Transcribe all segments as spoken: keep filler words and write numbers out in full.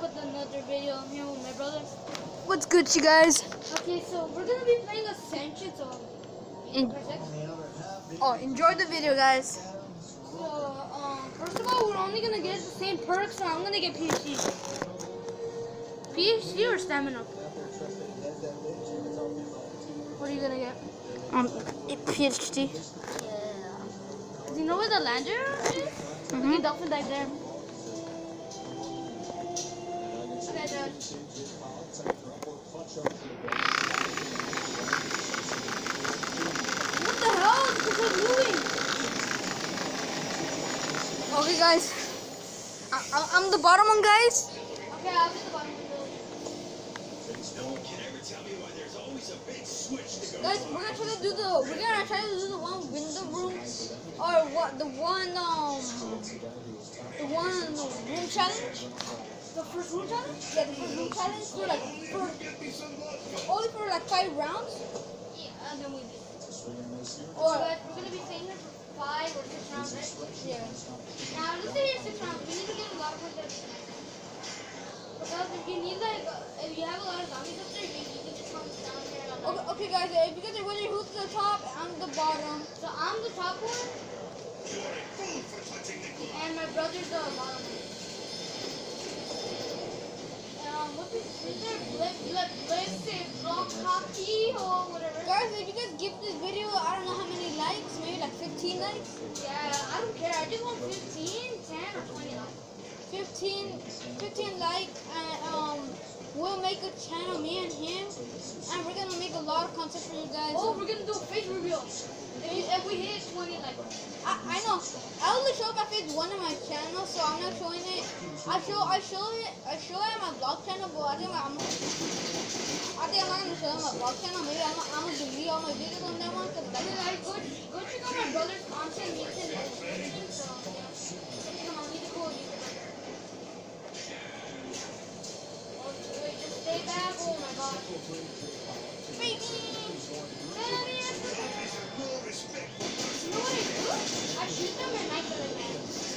with another video. I'm here with my brother. What's good, you guys? Okay, so we're gonna be playing Ascension. So, En oh, enjoy the video, guys. so um, first of all, we're only gonna get the same perks. So I'm gonna get P H D. P H D or stamina? What are you gonna get? Um, P H D. Yeah. Do you know where the lander is? Mm-hmm. Okay, dolphin dive there. Okay, Dad. What the hell? It's just moving. Okay, guys. I I I'm the bottom one, guys. Okay, I'll get the bottom window. Guys, we're gonna try to do the we're gonna try to do the one window room or what the one um the one room challenge. The first room challenge? Yeah, the first room challenge for like for only for like five rounds. Yeah, and then we do. Or But we're gonna be staying here for five or six rounds, right? yeah. Now, let's stay here six rounds. We need to get a lot of points. Because if you need like, uh, if you have a lot of zombies up there, you, you can just come down here. And Okay, okay, guys. If you guys are wondering who's the top, I'm the bottom. So I'm the top one, and my brother's the bottom one. Um, what's his, is there Blip, Blip, Blip, Block Hockey, or whatever? Guys, if you guys give this video, I don't know how many likes, maybe like fifteen likes. Yeah, I don't care. I just want fifteen, ten, or twenty likes. fifteen, fifteen likes, and um, we'll make a channel, me and him, and we're gonna make a lot of content for you guys. Oh, we're gonna do a face reveal. If, you, if we hit twenty likes. I, I know. I only show up if it's one of my channels, so I'm not showing it. I show I show it I show it on my vlog channel, but I think I'm I think I'm not gonna show it on my vlog channel. Maybe I'm, I'm gonna delete all my videos on that one because that's Okay, guys, go, go check out my brother's content. Links in the description. So, yeah. Check him out. He's a cool YouTuber. Oh, wait, just stay back. Oh my gosh. baby. You know what I do? I shoot them at night for the man.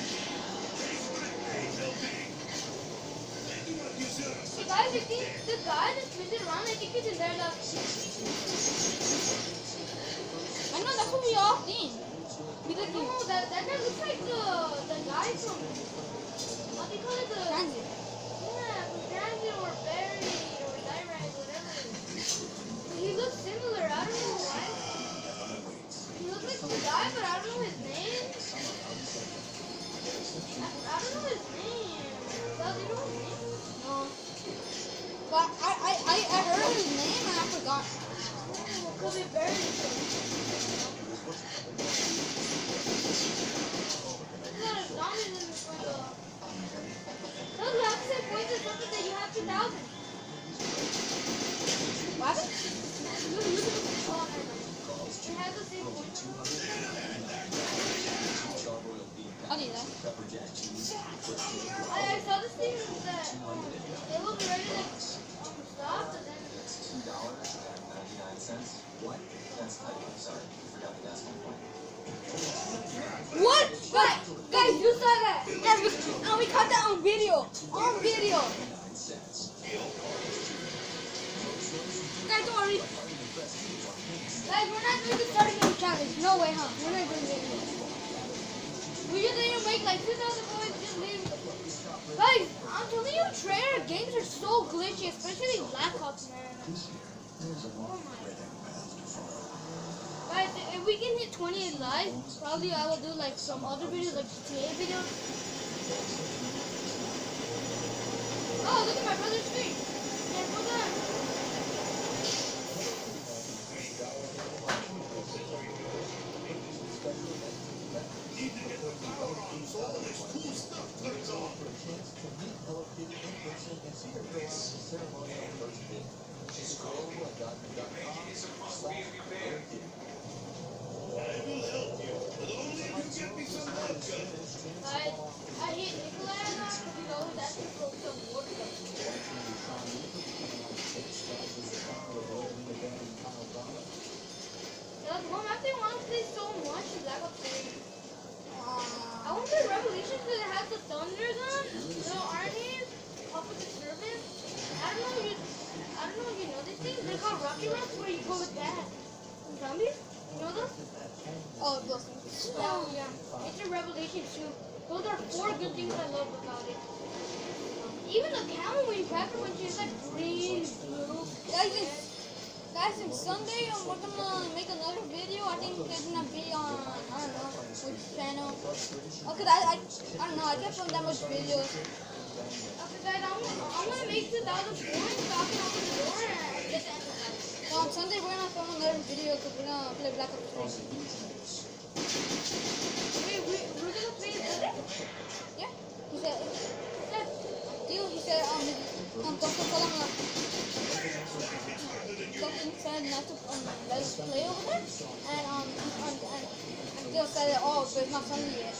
Hey guys, I think the guy that's twisted around, I think he's in there. Like, I know that could be off thing. because no, that that guy looks like the the guy from what do you call it? The Transit. yeah, from Transit or Barry or Direct, whatever. He looks similar. I don't know why. He looks like the guy, but I don't know his name. I, I don't know his name. Does he know his name? No. But I, I, I, I heard his name and I forgot. Oh, could be Barry. There's a lot of zombies in this window. No, you have to say points or something that you have two thousand. What? Look, look at the corner. It has the same points. I'll do that. I, I saw this thing that um, it was ready to um, stop, but then. What? Guys, guys, you saw that! Yes, we, and we caught that on video. On video. Guys, don't worry. Guys, we're not doing the starting game challenge. No way, huh? We're not doing it. We just need to make like two thousand points. Just leave. Guys, I'm telling you, Trader games are so glitchy, especially Black Ops, man. Oh my. Guys, if we can hit twenty-eight likes, probably I will do like some other videos, like G T A videos. Oh, look at my brother's screen. Yeah, hold on. Guys, I hit Nikolai because he always asking for some water. That's one map they want to play so much is Black Ops three. I want to play Revolution because it has the Thunders on, little armies. hop with the service. I don't know if you, I don't know if you know these things. They're called rocket runs where you go with that. Zombies? You know those? Oh, those things. Oh yeah. It's in Revelation two. Those are four good things I love about it. Even the camel when you crack her when she's like green, blue. Guys, it's, guys, it's Sunday and we're gonna make another video. I think it's gonna be on, I don't know, which channel. Oh, cause I, I, I don't know, I can't film that much videos. Okay guys, I'm, I'm gonna make two thousand points so I can open the door and get the enterprise. So on Sunday we're gonna film another video because we're gonna play Black Ops three. Wait, we, we're gonna play Sunday? Yeah, he said, Yes. Dude, he said, um, um, Doctor told him, uh, something said not to, um, let us play over there, and, um, and, and, and Theo said, oh, but it's not Sunday yet.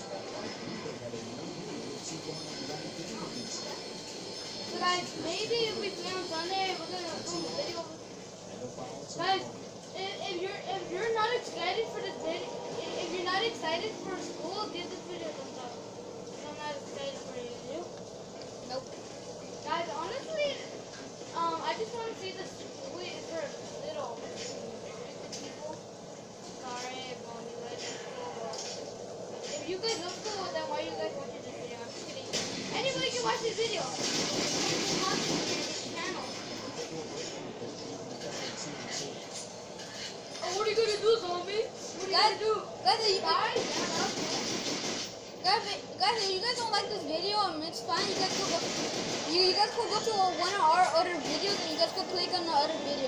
So guys, maybe if we play on Sunday, we're gonna film a video. Guys, if, if you're if you're not excited for this video, if you're not excited for school, give this video a thumbs up. I'm not excited for you. You? Nope. Guys, honestly, um, I just want to see the school is for little people. Sorry, everyone, you guys are cool. If you guys love school, then why are you guys watching this video? I'm just kidding. Anybody can watch this video. Watch this channel. Oh, what are you gonna do, zombie? What are you Guys, gonna do? guys, if you, Bye. Yeah, okay. guys, if- guys, if you guys don't like this video, um, it's fine. You guys could go, you, you guys could go to uh, one of our other videos and you guys could click on the other video.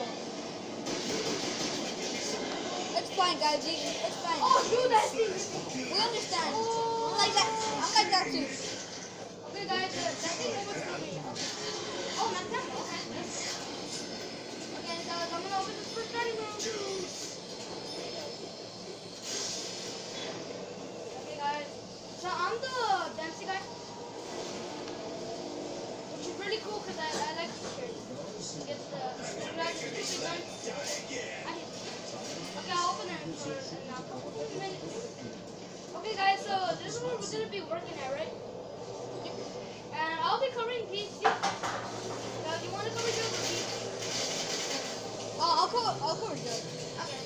It's fine, guys. you- It's fine. Oh, dude, that thing. We understand. I'm like that. I'm like that too. Okay, guys, uh, that thing almost killed me. Oh, not that one. Okay, okay, so I'm gonna open this first starting room. Okay, guys. So I'm the Dempsey guy. Which is really cool because I, I like the shirt. It's the black stupid gun. I hate it. Okay, I'll open it for a couple of minutes. Okay, guys, so this is what we're gonna be working at, right? And I'll be covering P C. Now, do you want to cover Joe or P C? Oh, I'll cover. I'll cover Joe. Okay.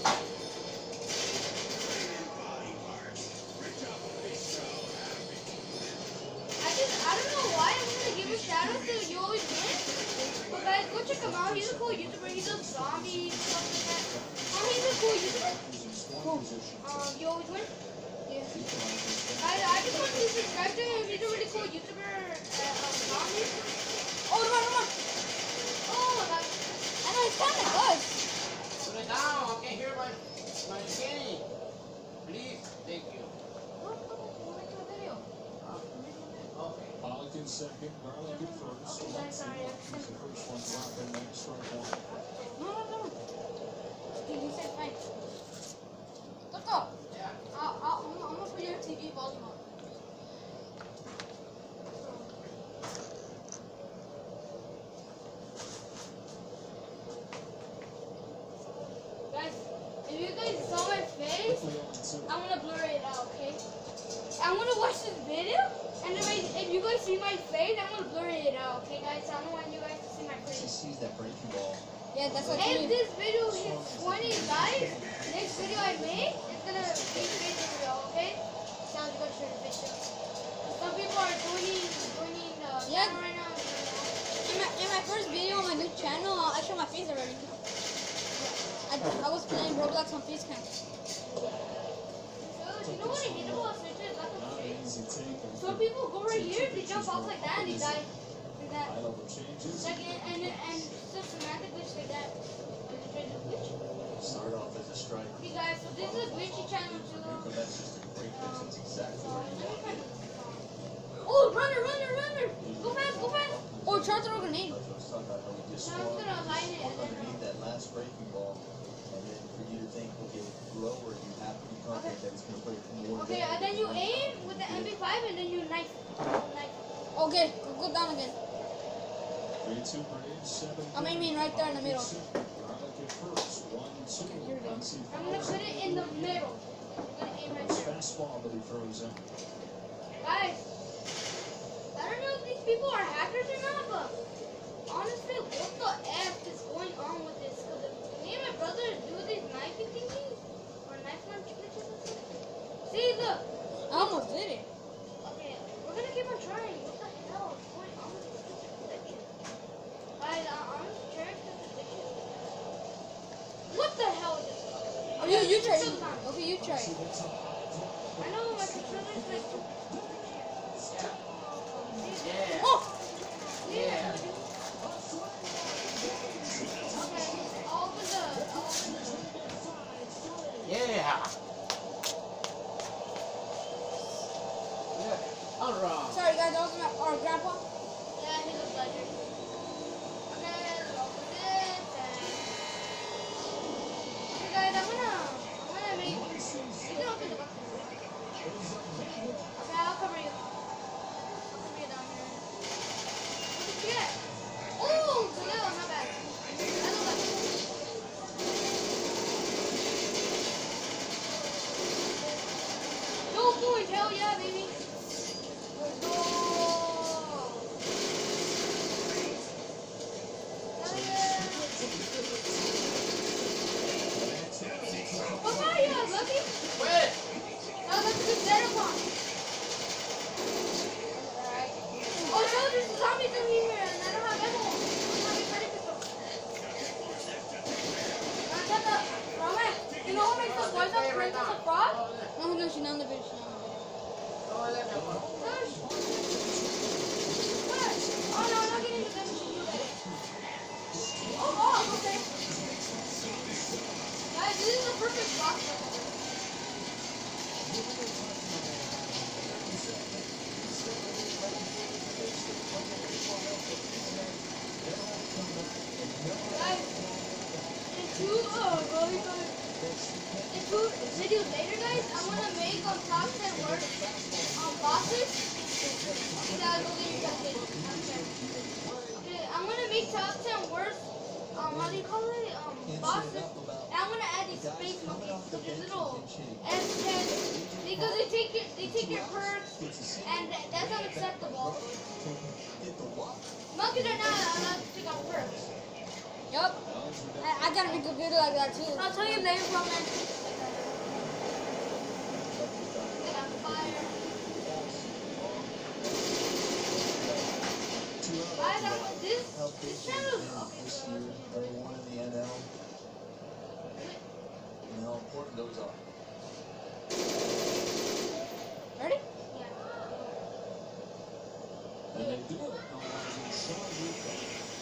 I just, I don't know why I'm gonna give a shout out to You Always Win. But guys, go check him out. He's a cool YouTuber. He does zombie stuff like that. Um, he's a cool YouTuber. Cool. Um, You Always Win. Yeah. I, I just want to subscribe to him. He's a really cool YouTuber. Uh, um, zombie. Oh, come on, come on. Oh, that. I know it's kind of good. Put it down. I can't hear my my skinny. Please, thank you. What? We'll make a video. Okay. Pollock in second, Garlic in first. Okay, sorry, sorry. The first one dropping next strike one. No, no, no. Dude, he said fine. Let's go. Yeah. I'll, I'll, I'm, gonna- I'm gonna put your T V volume up. Guys, if you guys saw my face, Quickly on two. I'm gonna blur it out, okay? I'm gonna watch this video, and if, I, if you guys see my face, I'm gonna blur it out, okay, guys? I don't want you guys to see my She face. sees that breaking ball. Yeah, that's what If you this video hits twenty likes, next video I make is gonna be a video, okay? Sounds good for the video. Some people are joining, joining the Yeah. channel right now. In my, in my first video on my new channel, uh, I showed my face already. I, I was playing Roblox on Facecam. So, you know what I hate about Snitches? That's Not what an easy take. and some people go right here, they jump off like that, and they die. Like that. High level changes. Like, and, and, and systematic glitch like that. Or the trade glitch. Start off as a striker, Okay, guys, so this is a glitchy channel too. but that's just a great fix. It's exactly So, what let you me want. find the Oh, runner, runner, runner! Go fast, go fast! Or try to throw a grenade. Like I was talking about how we just Now I'm swung gonna line it and then. underneath that last breaking ball, and then for you to think, okay, lower, you have to be confident that it's going to play more. Okay, and then you aim with the M P five and then you knife. Knife. Okay, go, go down again. three two Braves, seven. I'm aiming right there in the middle. Garlic at first, one, two. Here we go. Muncy I'm gonna put it in the middle. I'm gonna aim right His there. fastball that he throws in. Guys, I don't know if these people are hackers or not, but honestly, what the F is going on with this? Because me and my brother do these knifing thingies, or knife lunch glitches or something. See, look. I almost did it. Okay, we're gonna keep on trying. What the hell is going on with this glitches? Guys, I- I'm scared because the glitches. What the hell is this? Oh, you, you try. Still time. Okay, you try. I know my controller's like. Yeah. Oh! Yeah. Okay, I'll open the. I'll open the. Yeah. Yeah. All right. Sorry, guys, that was my, our grandpa. Yeah, he's a pleasure. Okay, let's open this and. Okay, guys, I'm gonna. I'm gonna make. You can open the box. Okay, I'll cover you. I'll cover you down here. What did you get? Oh, the little, not bad. I love that. Go, boys, hell yeah, baby. Let's go. Hell yeah. Papaya, lucky. Wait. No, that's a good setup on. Oh no, there's zombies in here and I don't have ammo. I'm not ready for them. I got the Roman. You know what makes the boys up Princess of Frog? No, no, she's not in the video. She's not in the video. No, let me go. Gosh. What? Oh no, I'm not getting the gun. Oh, oh, okay. Guys, this is the perfect box. Guys, in two, oh, really good. In two videos later, guys, I'm gonna make um, top ten words on bosses. You guys will get your calculations. Okay, I'm gonna make top ten words. Um, how do you call it? Um, bosses. And I'm gonna add these space monkeys. So these little S ten because they take your they take your perks, and that, that's unacceptable. Monkeys are not allowed to take our perks. Yup. I, I gotta make a video like that too. I'll tell you later, Roman. They got fire. Guys, I'm, this this channel is okay. This So year, number one in the N L. And how important those are. Ready? yeah. And they do it on Sean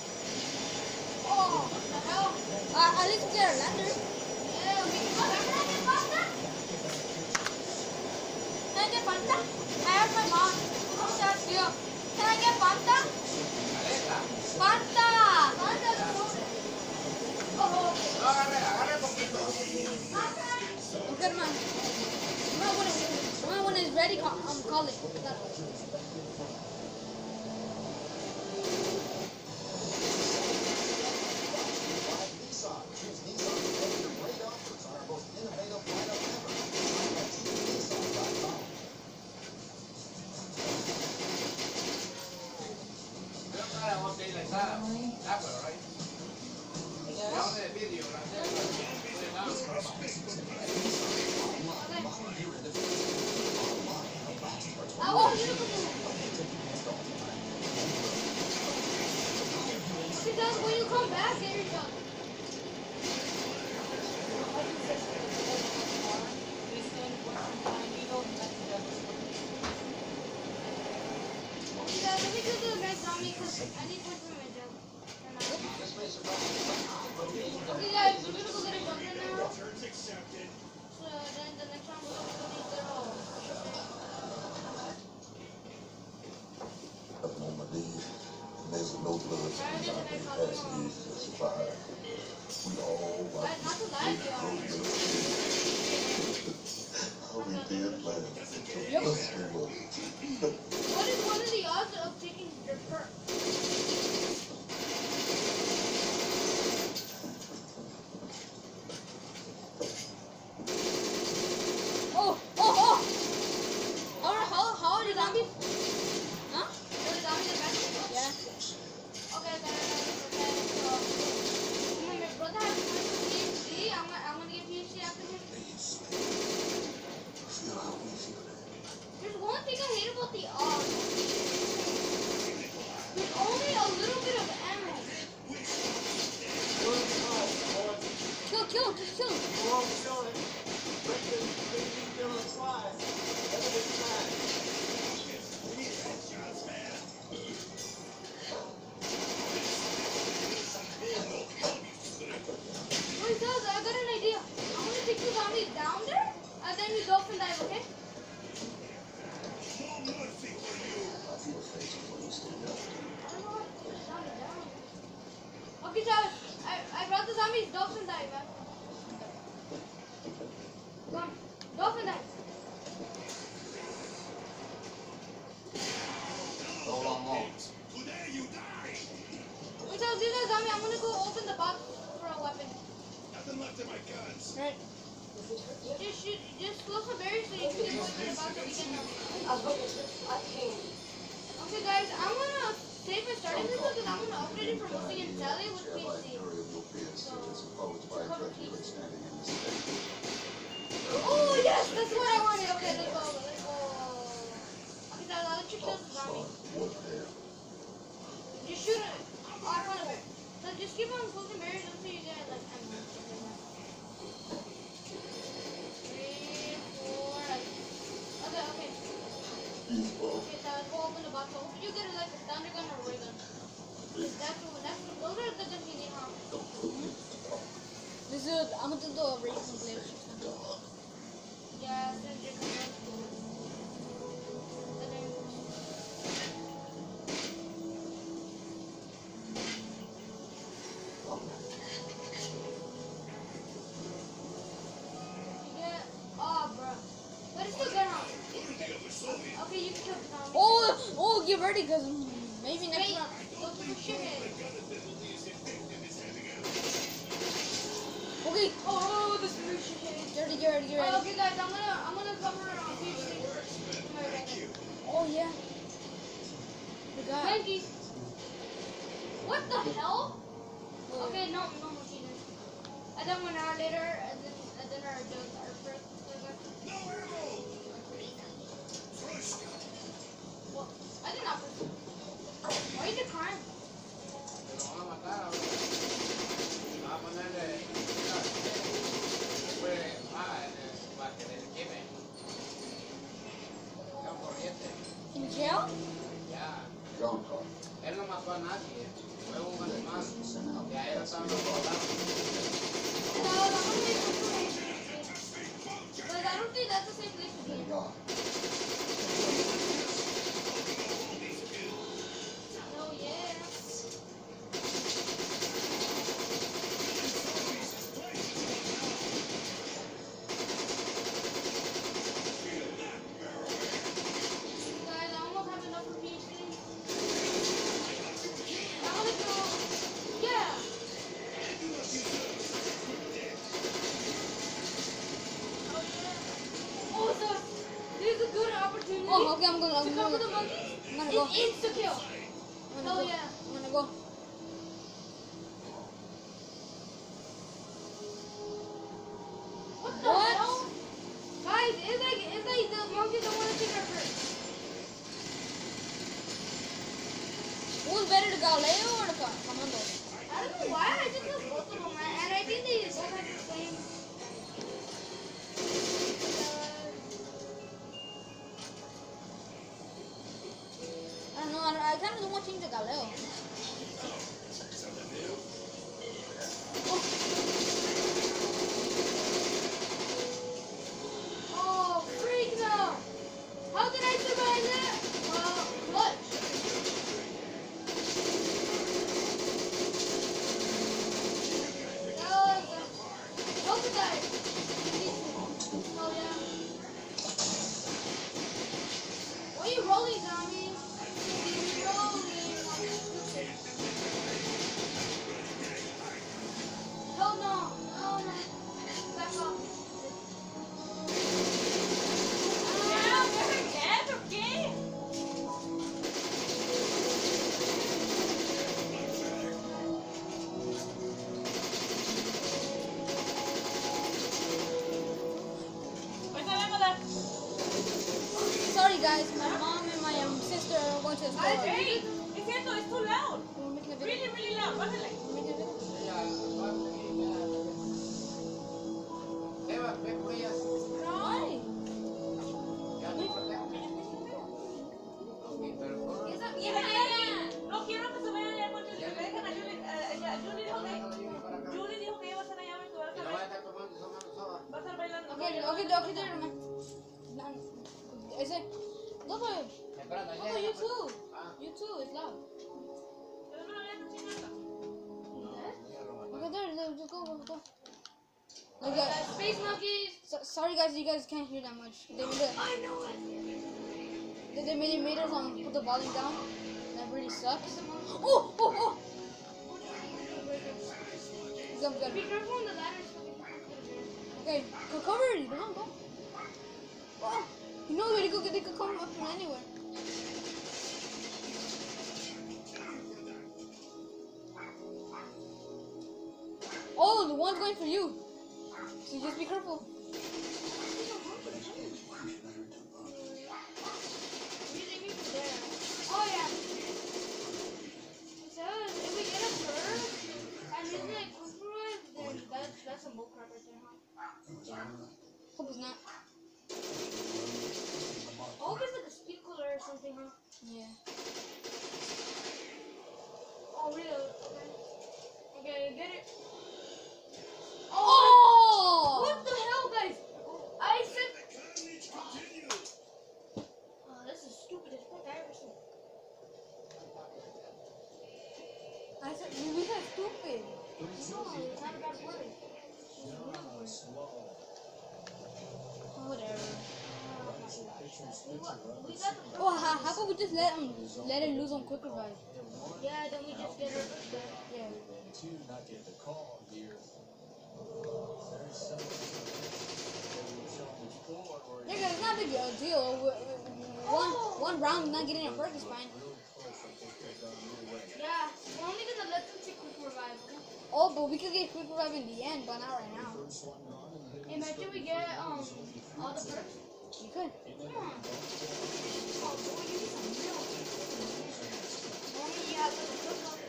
Oh, what the hell? Uh, at least we get a lander. Yeah, we can go. Can I get pasta? Can I get Fanta? I have my mom. Who's that here? Can I get Fanta? Fanta! Pasta is frozen. Oh, No, agarre, agarre poquito. pasta. Okay, man. When when it- when when it's ready, call, um, call it. That way. Nissan. Choose Nissan today for great offers on our most innovative lineup ever. Nissan dot com. Yo traje one day like that. That way, right? Down in the video, right there. Put it down. I want you to put it. Because when you come back, get your shot. Yeah, let me do the red zombie because I need points for my job. Okay, guys, we're gonna go get a shotgun now. So then the next one we're gonna go these little. Up on my knees. And there's no blood from the past years that survived. We all Guys, watched not to lie to y'all. how we did plan. Yep. Us we was. What is one of the odds of taking your perk? Oh, oh, oh! How how how are the zombies? Huh? Are the zombies in the back? wrong with Sean. Break the break the deal on twice. That's a good time. We need headshots, man. Wait, Daz, I got an idea. I'm gonna take the zombies down there, and then we dolphin dive, okay? I feel face when you stand up. I don't know how to put the zombie down. Okay, Travis, I, I brought the zombies dolphin dive, man. Come on, dolphin dive. Hold on, hold. Wait, Travis, do that zombie. I'm gonna go open the box for a weapon. Right. Just shoot, just close the berries so you can get open the box so we can. Okay, guys, I'm gonna save my starting pistol because I'm gonna upgrade it from Lucy and Sally with Share P light C. area of your peers, so it's opposed by a drug dealer standing in this space. Oh yes, that's what I wanted. Okay, let's go. Let's go. Okay, now I'll let you kill the zombie. What there? Just shoot it off front of it. So just keep on closing berries until you get like ammo. Three, four, like. Okay, okay. Okay, so let's go open the box. I hope you get it like a thunder gun or a ray gun. That's what. That's what. Those are the guns you need, huh? This is I'm gonna do the racing blade. Yeah, since you're coming. And then. Yeah. Oh, bro. But it's still good, huh? Okay, you can kill the zombie. Oh, oh, get ready, cause maybe next Wait, round. look for shithead. Okay, Oh, this is shithead. get ready, get ready, get ready. Okay, guys, I'm gonna, I'm gonna cover it on P C. Oh yeah. The guy. Twenty. What the hell? Okay, no, no more cheaters. And then one hour later, and then, and then our jokes are first. What? I did not push. Why is it crying? Te lo van a matar ahora. Va a ponerle. Después, ah, para que le queme. Ya corriente. In jail? Ya. John Carter. Él no mató a nadie. Fue un animal. Sent out. Y a él lo estaban matando. No, I'm gonna make some. But I don't think that's the same place to be. Thank God. Oh yeah. Guys, I almost have enough for P H D. I'm gonna go. Yeah. Oh yeah. Oh, so this is a good opportunity Oh, okay, I'm gonna, I'm to cover gonna, the monkeys. I'm gonna go. It's insta kill. I'm gonna Oh go. yeah. I'm gonna go. What the What? hell? Guys, it's like it's like the monkeys don't want to take our first. Who's better, the Galileo or the Co- Commando? I don't know why. I just love both of them, man. And I think they both have the same. I don't know. I, I kind of don't want to change the Galileo. Oh, freak no! How did I survive that? Well, what? That was uh, open dive. Oh yeah. Why are you rolling, zombie? You're rolling. No, no, no, no. Back off. Sorry guys, my mom and my um, sister are going to the store. Hey, Es cierto, es too loud. We're making a video. Really, really loud. Bájale. We're making a video. Ella, aparte, ella- there, okay, there, man. Is it? Look at Espérate, Look at you too. You too, it's loud. Okay, there, there, just go, go, go. Like, uh, Space monkeys. so, sorry guys, you guys can't hear that much. They made it. I know it. They, they made, made us um, put the volume down. That really sucks. Oh, oh, oh! Good, good. Be careful on the ladders. Okay, go cover it. Come on, go. Oh, you know where to go. They could come up from anywhere. Oh, the one's going for you. So just be careful. Oh yeah. So if we get a bird and use it quick revive, then that's that's some bullcrap right there, huh? Hope it's not. I hope it's like a speed cooler or something, huh? Yeah. Oh really? Okay. Okay, get it. Oh! What the hell, guys? I said. Oh, this is stupid as fuck I ever seen. I said, you we said stupid. No, it's not a bad word. Oh, whatever. We got, we got the Oh, how, how about we just let him let it lose on quick revive? yeah, then we just get her. Yeah. To not get the call here. Very simple. Yeah, guys, it's not a big deal. deal. We- we- One one round not getting a perk is fine. Yeah, we're only gonna let them take quick revive. Okay? Oh, but we could get quick revive in the end, but not right now. Imagine we get um all the perks. You could. Come on. Oh, boy, you need some milk. Only you have to cook up.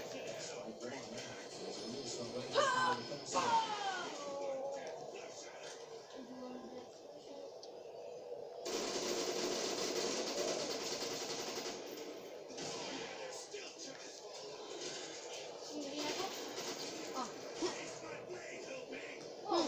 Oh.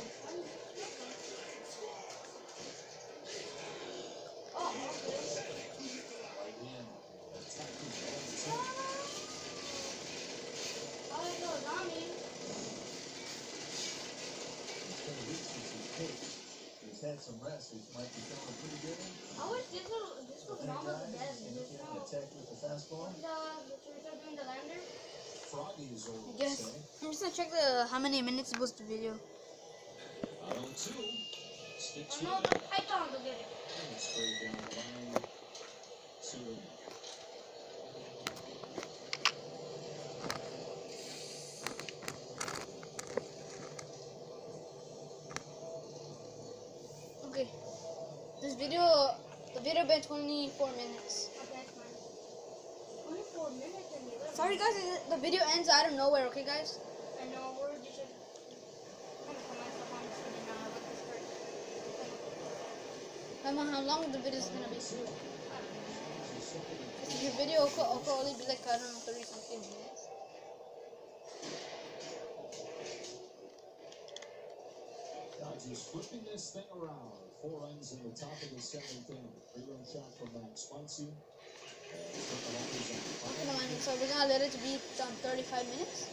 He's had some rest. He might be feeling pretty good. I wish this was this was not the best. This He was attacked with the fastball. the the should we start doing the lander? Froggy is over. I guess. I'm just gonna check the how many minutes it was the video. On two. Sticks Oh no, the python will get it. with straight down the line. Two. Okay. This video, the video been twenty-four minutes. Okay, it's fine. twenty-four minutes and eleven. Sorry guys, the video ends out of nowhere. Okay, guys. I know, we're just. I'm gonna put myself on the screen now. Look this first. I don't know how long the video is gonna be. This your video will will probably be like, I don't know, thirty something minutes. Dodgers flipping this thing around. Four runs in the top of the seventh inning. Three-run shot from Max Muncy. Okay, man, so we're gonna let it to be done thirty-five minutes.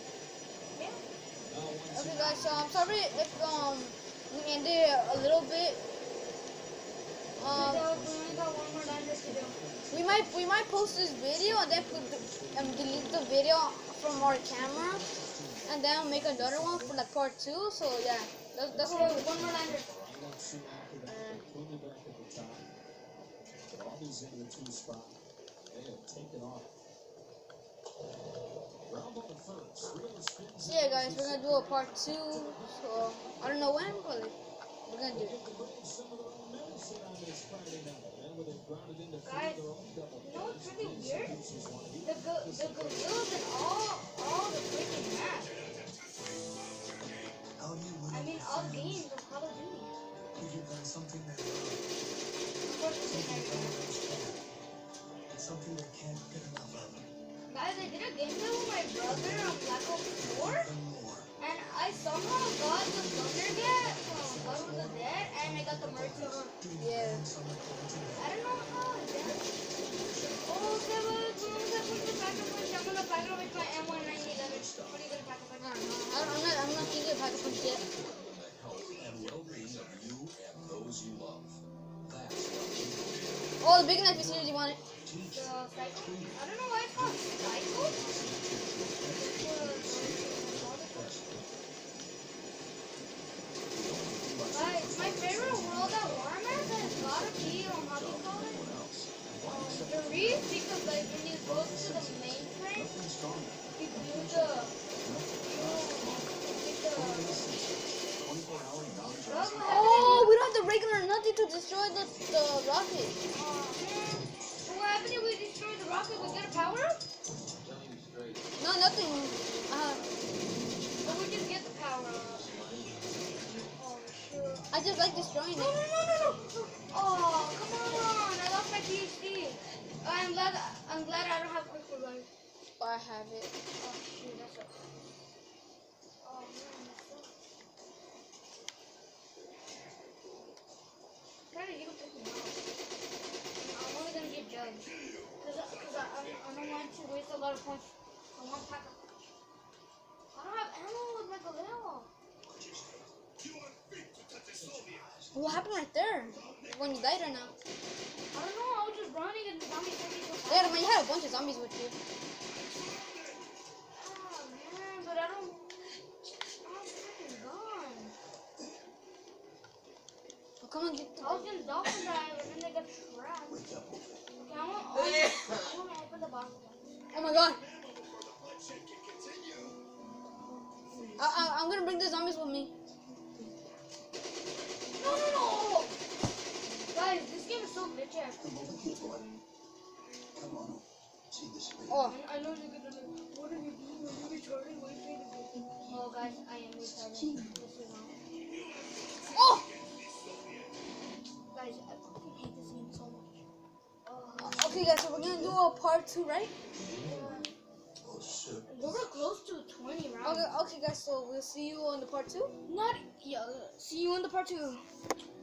Okay, guys. So I'm sorry if um we ended a little bit. Um, We only got one more lander to do. we might we might post this video and then put the, um, delete the video from our camera, and then make another one for like part two. So yeah, that's that's what. One more lander. Not soon after that, they're clearly back at the top. Robbie's in the two spot. They have taken off. Round on the first. Wheeler spins So yeah, guys, we're gonna do a part two. So I don't know when, but we're gonna do it. Guys, you know what's really weird? The go- the gorillas and all all the freaking maps. How you would I mean, all games of Call of Duty. if you've done something that Unfortunately, it's something that can't get enough of. guys, I did a gameplay with my brother on Black Ops four, Even more. and I somehow got the Thunder Get from God of the Dead, and I got the Part two, huh? Yeah. I don't know how. Yeah. Oh, there was when was I putting the pack a punch? I'm gonna pack it with my M one ninety eleven. What are you gonna pack a punch? I don't know. I don't, I'm not. I'm not thinking of pack a punch yet. Oh, the big knife as soon as you want it. The cycle? I don't know why it's called cycle. Guys, my favorite world at Warhammer has gotta be on how do you call it? Um, the reef, because like when you go to the mainframe, you do the, Oh, we don't have the regular nothing to destroy the the rocket. So what happened if we destroy the rocket? We get a power up? No, nothing. Uh, Or we just get the power up? Oh, sure. I just like destroying No, it. no, no, no, no. Oh, come on. I lost my P H D. I'm glad, I'm glad I don't have quick revive. I have it. Oh, shoot, that sucks. Oh, man, that sucks. Kinda, you can pick me out. I'm only gonna get judged. Cause, I- cause I, I, I don't want to waste a lot of points. I want pack a punch. I don't have ammo with my Galil. What happened right there? When you died or not? I don't know, I was just running and the zombies told me to go Yeah, man, you had a bunch of zombies with you. Oh man, but I don't. I'm freaking gone. Oh, come on, get the. I was gonna dolphin dive and then they got trapped. Okay, I want, I want to open the box again. Oh my god. I, I, I'm gonna bring the zombies with me. No, no, no! Guys, this game is so glitchy. Oh. I know you're gonna like, what are you doing? Are you retarded? Why are you trying to do? Oh, guys, I am retarded. Just so you know. Oh! Guys, I fucking hate this game so much. Oh. Okay, guys, so we're gonna do a part two, right? We were close to twenty rounds. Okay, okay, guys, so we'll see you on the part two. Not, yeah, see you in the part two.